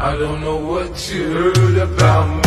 I don't know what you heard about me.